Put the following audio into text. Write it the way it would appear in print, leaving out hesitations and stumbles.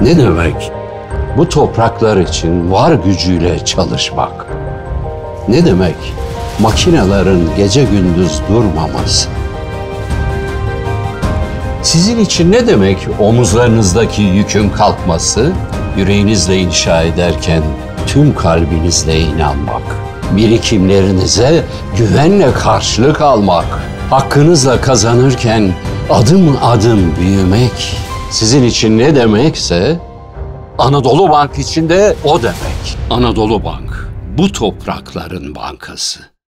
Ne demek bu topraklar için var gücüyle çalışmak? Ne demek makinelerin gece gündüz durmaması? Sizin için ne demek omuzlarınızdaki yükün kalkması, yüreğinizle inşa ederken tüm kalbinizle inanmak, birikimlerinize güvenle karşılık almak, hakkınızla kazanırken adım adım büyümek, sizin için ne demekse Anadolu Bank için de o demek. Anadolu Bank, bu toprakların bankası.